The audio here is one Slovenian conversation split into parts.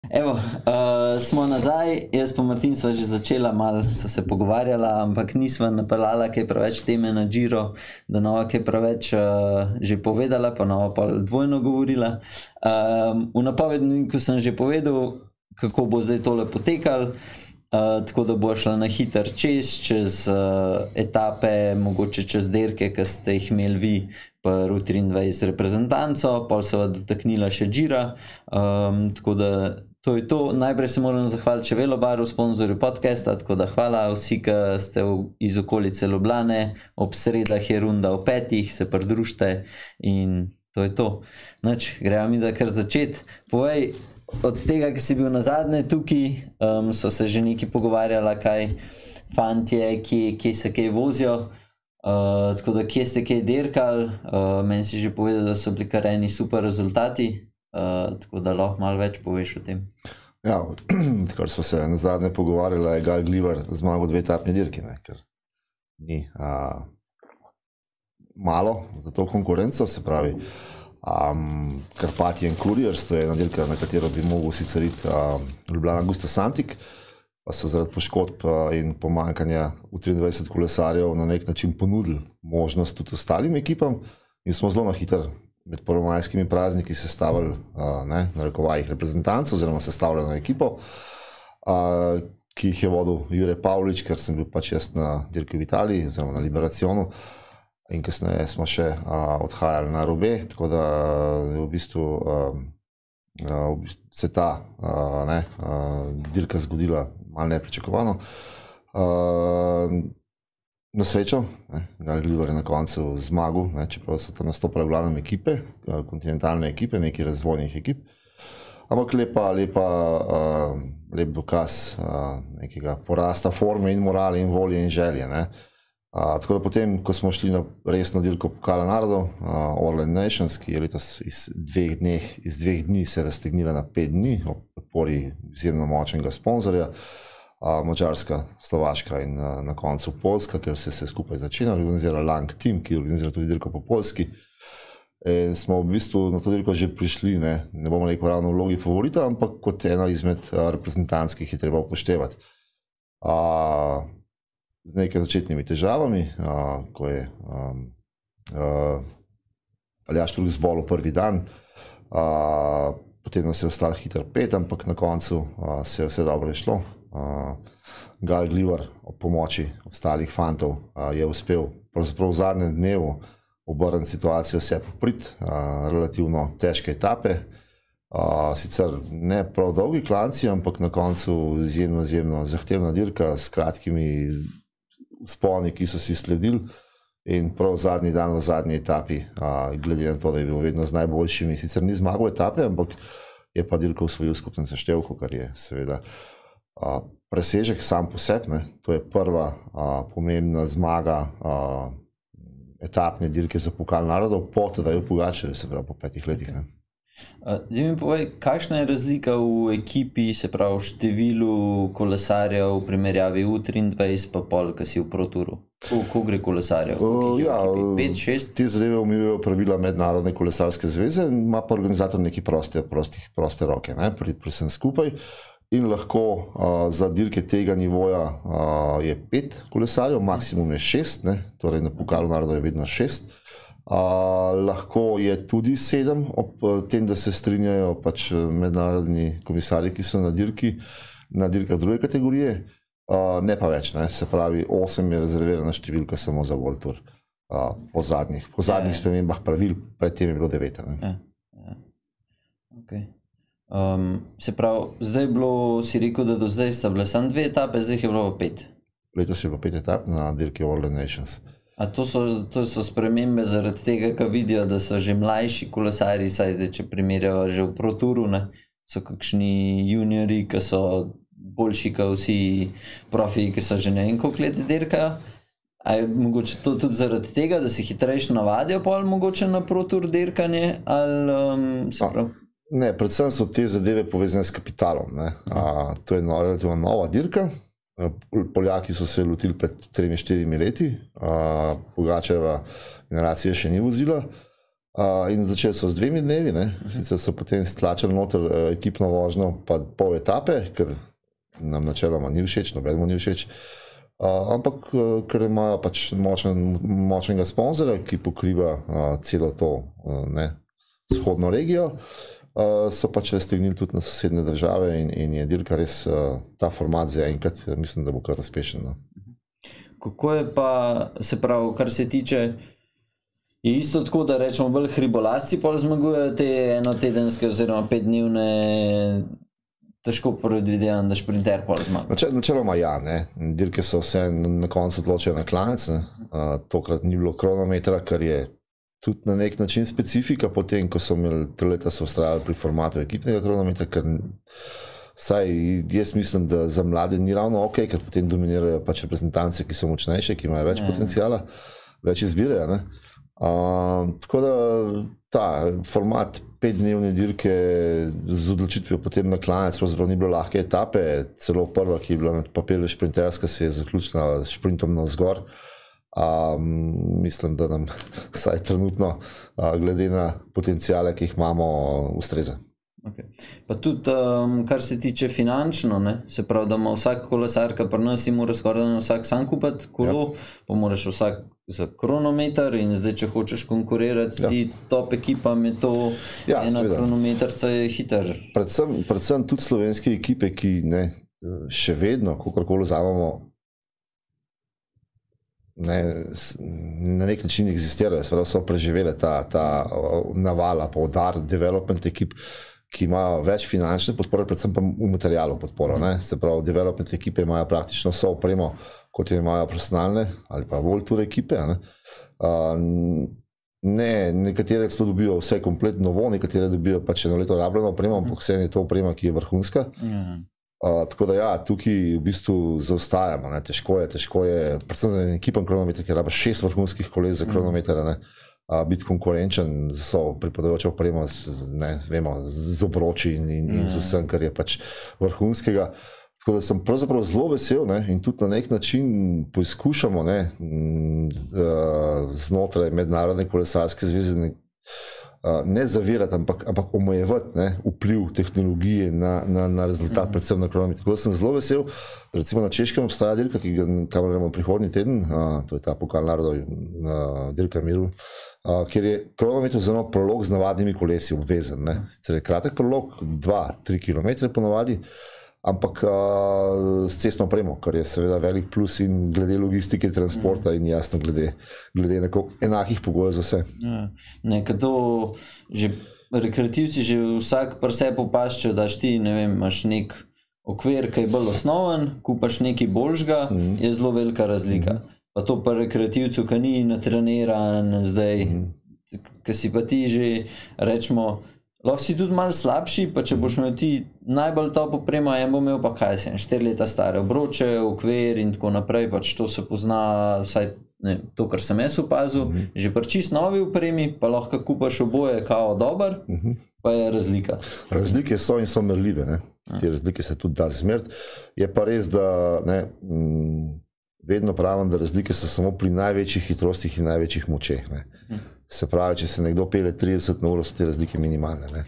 Evo, smo nazaj, jaz pa Martin sva že začela, malo so se pogovarjala, ampak nisva napeljala kaj preveč teme na Giro, da nova kaj preveč že povedala, pa nova pa dvojno govorila. V napovedniku sem že povedal, kako bo zdaj tole potekalo, tako da bo šla na hiter čez etape, mogoče čez dirke, ki ste jih imeli vi pa U23 reprezentanco, pol se bo dotaknila še Gira, tako da to je to. Najprej se moram zahvaliti še Velobaru, sponzorju podcasta, tako da hvala vsi, ki ste iz okolice Ljubljane, ob sredah je runda o 5, se pridružite in to je to. Nač, gremo mi da kar začeti. Povej, od tega, ki si bil nazadnje tukaj, so se že nekaj pogovarjala, kaj fantje, kje se kaj vozijo, tako da kje ste kaj dirkali, meni si že povedal, da so bili kar eni super rezultati. Tako da lahko malo več poveš o tem. Ja, kar smo se nazadnje pogovarjali, je Gal Glivar zmagal 2 etapni dirki, ker ni malo za to konkurenco, se pravi Carpathian Couriers, to je ena dirka, na katero bi mogel sicer iti Ljubljana Augusta Santik, pa so zaradi poškodb in pomanjkanja U23 kolesarjev na nek način ponudili možnost tudi ostalim ekipam in smo zelo na hiter med prvomajskimi prazniki sestavili, na rekovajih, reprezentanco oziroma sestavljeno ekipo, ki jih je vodil Jure Pavlič, ker sem bil pač jaz na dirki v Italiji oziroma na Liberacionu in kasneje smo še odhajali na Roubaix, tako da je v bistvu se ta dirka zgodila malo nepričakovano. Na srečo, Gal Glivar je na koncu zmagal, čeprav so tam nastopale v glavnem ekipe, kontinentalne ekipe, nekaj razvojnih ekip, ampak lep dokaz nekega porasta forme in morale in volje in želje. Tako da potem, ko smo šli na resno dirko Pokala narodov, Orlen Nations, ki je letos iz 2 dni se raztegnila na 5 dni, ob podpori izjemno močnega sponzorja, Madžarska, Slovaška in na koncu Poljska, ker se skupaj začela, organizira Lang Team, ki organizira tudi dirko po Poljski. In smo v bistvu na to dirko že prišli, ne bomo rekel ravno v vlogi favorita, ampak kot ena izmed reprezentantskih je treba upoštevati. Z nekaj začetnimi težavami, ko je Aljaž Turk zbolel prvi dan, potem nas je ostalo hiter 5, ampak na koncu se je vse dobro šlo. Gal Glivar ob pomoči ostalih fantov je uspel pravzaprav v zadnjem dnevu obrniti situacijo, se popriti relativno težke etape, sicer ne prav dolgi klanci, ampak na koncu izjemno zahtevna dirka s kratkimi vzponi, ki so si sledili in prav zadnji dan v zadnji etapi, glede na to, da je bil vedno z najboljšimi, sicer ni zmagal etape, ampak je pa dirko osvojil skupnem seštevku, kar je seveda presežek sam po sebi, to je prva pomembna zmaga etapne dirke za Pokal narodov po Tadeju Pogačarju, se pravi po 5 letih. Zdaj mi povej, kakšna je razlika v ekipi, se pravi v številu kolesarjev v primerjavi U23 pa pol, ki si v Pro Touru? Koliko gre kolesarjev? 5, 6? Te zadeve omejujejo pravila Mednarodne kolesarske zveze, ima pa organizator neki proste roke, predvsem skupaj. In lahko za dirke tega nivoja je 5 kolesarjev, maksimum je 6, torej na Pokalu narodov je vedno 6. Lahko je tudi 7, ob tem, da se strinjajo pač mednarodni komisarji, ki so na dirkah druge kategorije, ne pa več, se pravi 8 je rezervirana številka samo za World Tour po zadnjih spremembah pravil, predtem je bilo 9. Ok. Se pravi, zdaj je bilo, si rekel, da do zdaj sta bile samo 2 etape, zdaj je bilo 5. Letos je bilo 5 etap na dirki Orlen Nations. A to so spremembe zaradi tega, ko vidijo, da so že mlajši kolesarji, saj zdaj, če primerjava že v Pro Touru, so kakšni juniori, ki so boljši kot vsi profiji, ki so že ne vem koliko let dirkajo. A je mogoče to tudi zaradi tega, da se hitrejše navadijo pol mogoče na Pro Tour dirkanje, ali se pravi? Ne, predvsem so te zadeve povezane s kapitalom. To je relativno nova dirka. Poljaki so se lotili pred 3-4 leti, Pogačarjeva generacija še ni vozila. In začeli so z 2 dnevi, sicer so potem stlačili noter ekipno vožnjo, pa pol etape, ker nam načeloma ni všeč, nobenemu ni všeč. Ampak ker imajo pač močnega sponzorja, ki pokriva celo to vzhodno regijo, so pač stegnili tudi na sosednje države in je dirka res ta format zaenkrat, mislim, da bo kar uspešen. Kako je pa, se pravi, kar se tiče, je isto tako, da rečemo bolj hribolazci pol zmagujejo te enotedenske oziroma 5-dnevne, težko predvidevam, da šprinter pol zmaga. Načeloma ja, dirke so vse na koncu odločile na klanec, tokrat ni bilo kronometra, kar je tudi na nek način specifika, potem ko so imeli 3 leta so ustrajali pri formatu ekipnega kronometra, ker saj jaz mislim, da za mlade ni ravno ok, ker potem dominirajo pač reprezentance, ki so močnejše, ki imajo več potencijala, več izbire, tako da ta format 5-dnevne dirke z odločitvijo potem na klanec, pravzaprav ni bilo lahke etape, celo prva, ki je bila na papirju šprinterska, se je zaključila s šprintom navzgor. Mislim, da nam vsaj trenutno, glede na potencijale, ki jih imamo, ustreza. Okay. Pa tudi, kar se tiče finančno, se pravi, da ima vsak kolesarka pri nas in mora skoraj vsak sam kupiti kolo, pa moraš vsak za kronometer in zdaj, če hočeš konkurirati ti top ekipam, je to ena kronometrca je hiter. Predvsem tudi slovenske ekipe, ki še vedno, kakorkoli vzamemo, na nek način eksistirajo, so preživele ta navala, poudar, development ekip, ki imajo več finančne podpore, predvsem pa v materialu podporo. Se pravi, development ekipe imajo praktično vso opremo, kot jo imajo profesionalne ali pa World Tour ekipe. Nekatere celo dobijo vse kompletno novo, nekatere dobijo pač eno leto rabljeno opremo, ampak vse je to oprema, ki je vrhunska. Tako da ja, tukaj v bistvu zaostajamo, težko je, predvsem za ekipam kronometra, ki raba 6 vrhunskih koles za kronometer, biti konkurenčen z vso pripadajočo opremo, vemo, z obroči in z vsem, kar je pač vrhunskega. Tako da sem pravzaprav zelo vesel in tudi na nek način poizkušamo znotraj Mednarodne kolesarske zveze ne zavirati, ampak omejevati vpliv tehnologije na rezultat, predvsem na kronometer. Tako da sem zelo vesel, da recimo na Češkem obstaja dirka, kamor gremo prihodnji teden, to je ta Pokal narodov, dirka miru, kjer je kronometer za prolog z navadnimi kolesi obvezen. Kratek prolog, 2-3 km ponavadi, ampak s cestno opremo, kar je seveda velik plus in glede logistike, transporta in jasno glede enakih pogojev za vse. Nekdo, rekreativci že vsak pri sebi opašče, daš ti, ne vem, imaš nek okvir, ki je bolj osnoven, kupaš nekaj boljšega, je zelo velika razlika. Pa to pri rekreativcu, ki ni natreniran zdaj, ki si pa ti že, rečemo, lahko si tudi malo slabši, pa če boš imel ti najbolj top opremo, en bo imel pa kaj sem, 4 leta stare obroče, okvir in tako naprej, pač to se pozna, vsaj to, kar sem jaz opazil, že pri čist novi opremi, pa lahko kupaš oboje kao dober, pa je razlika. Razlike so in so merljive, te razlike se tudi da zmeriti. Je pa res, da vedno pravim, da razlike so samo pri največjih hitrostih in največjih močeh. Se pravi, če se nekdo pele 30 na uro, so te razlike minimalne.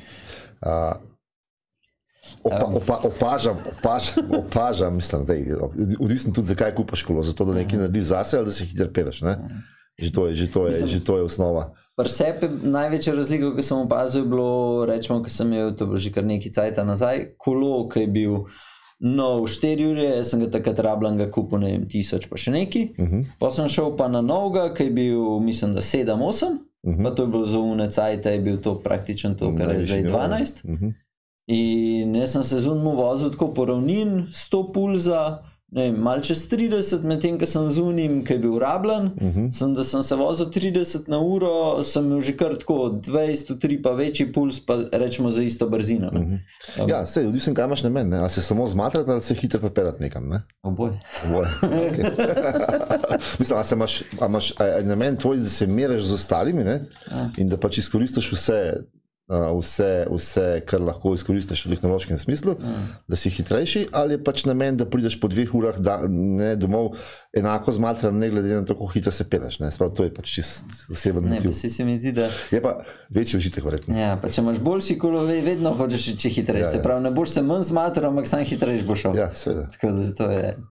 Opažam, mislim, da je odvisno tudi, zakaj kupaš kolo, zato da nekaj naredi zase ali da se hiter peleš. Že to je osnova. Pri sebi največja razlika, ki sem opazil, je bilo, rečemo, ko sem imel, to bilo že kar nekaj cajta nazaj, kolo, ki je bil nov 4 ure, jaz sem ga takrat rabljen ga kupil, ne vem, 1000 pa še neki. Pa sem šel pa na novega, ki je bil, mislim, da 7-8, pa to je bilo za une cajta, je bil to praktično to, kar je zdaj 12. In jaz sem se zunimo vozil tako po ravnin, 100 pulza, ne vem, malo čez 30, medtem, ko sem zunim, ki je bil rabljen, da sem se vozil 30 na uro, sem imel že kar tako 203 pa večji puls, pa rečemo za isto brzino. Ja, sej, odvisno kaj imaš namen, a se samo zmatrati ali se hitro preperati nekam, ne? Oboje. Mislim, a imaš namen tvoj, da se mereš z ostalimi, ne? In da pač izkoristiš vse vse, kar lahko izkoristiš v tehnološkem smislu, da si hitrejši, ali je pač namen, da prideš po 2 urah domov enako zmatran, ne glede na to, kako hitro se peleš. Sprav, to je pač čist oseben motiv. Ne, pa se mi zdi, da... Je pa večji užitek, verjetno. Ja, pa če imaš boljši kolovej, vedno hočeš iti hitreje. Se pravi, ne boš se manj zmatral, ampak sam hitreje boš šel. Ja, seveda. Tako da to je...